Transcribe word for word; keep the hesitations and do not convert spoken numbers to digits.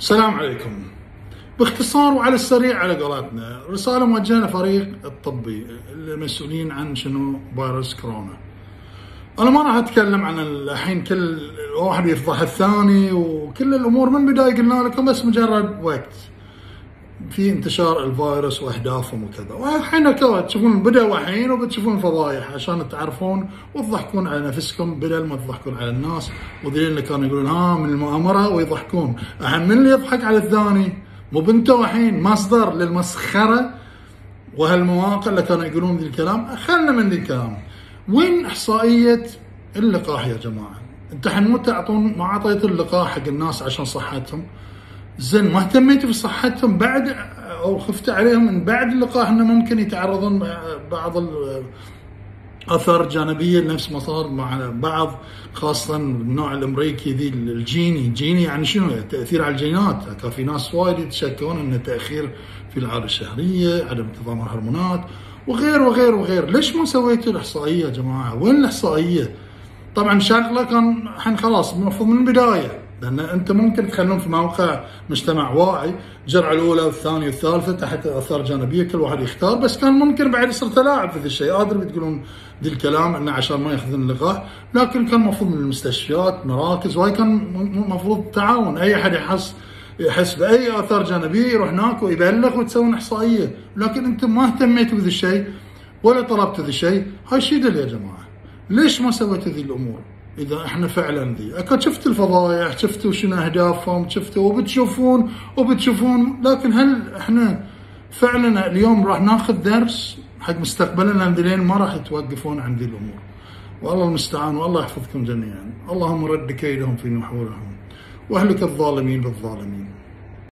السلام عليكم. باختصار وعلى السريع على قولتنا، رسالة موجهة لفريق الطبي المسؤولين عن شنو فيروس كورونا. أنا ما راح أتكلم عن الحين كل واحد يفضح الثاني وكل الأمور من بداية قلنا لكم، بس مجرد وقت في انتشار الفيروس وأهدافهم وكذا، والحين تشوفون بدأوا الحين وبتشوفون فضايح عشان تعرفون وتضحكون على نفسكم بدل ما تضحكون على الناس. وذيل اللي كانوا يقولون ها من المؤامرة ويضحكون، الحين من اللي يضحك على الثاني؟ مو بنتوا الحين مصدر للمسخرة وهالمواقع اللي كانوا يقولون ذي الكلام؟ خلنا من ذي الكلام. وين إحصائية اللقاح يا جماعة؟ انت الحين مو تعطون ما أعطيتوا اللقاح حق الناس عشان صحتهم؟ زين ما اهتميتوا بصحتهم بعد او خفت عليهم من بعد اللقاح انه ممكن يتعرضون بعض الاثار الجانبيه نفس ما صار مع بعض، خاصه النوع الامريكي ذي الجيني. جيني يعني شنو؟ تاثير على الجينات. كان في ناس وايد يتشكون انه تاخير في العاده الشهريه، عدم انتظام الهرمونات وغير وغير وغير. ليش ما سويتوا الاحصائيه يا جماعه؟ وين الاحصائيه؟ طبعا شغله كان الحين خلاص المفروض من البدايه، لان انت ممكن تخلون في موقع مجتمع واعي الجرعه الاولى والثانيه والثالثه تحت اثار جانبيه كل واحد يختار، بس كان ممكن بعد يصير تلاعب في ذا الشيء. ادري بتقولون ذي الكلام انه عشان ما ياخذون اللقاح، لكن كان المفروض من المستشفيات مراكز، وهي كان المفروض تعاون. اي احد يحس يحس باي اثار جانبيه يروح هناك ويبلغ وتسوون احصائيه، لكن انتم ما اهتميتوا بذا الشيء ولا طلبتوا ذا الشيء. هاي شي دل يا جماعه، ليش ما سويتوا ذي الامور؟ إذا إحنا فعلاً ذي أكيد شفتوا الفضايح، شفتوا شنو أهدافهم، شفتوا وبتشوفون وبتشوفون، لكن هل إحنا فعلاً اليوم راح ناخذ درس حق مستقبلنا؟ لأن ذيلين ما راح يتوقفون عن ذي الأمور، والله المستعان. والله يحفظكم جميعاً. اللهم رد كيدهم في نحورهم واهلك الظالمين بالظالمين.